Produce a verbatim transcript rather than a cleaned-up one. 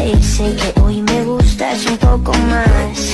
y sé que hoy me gustas un poco más.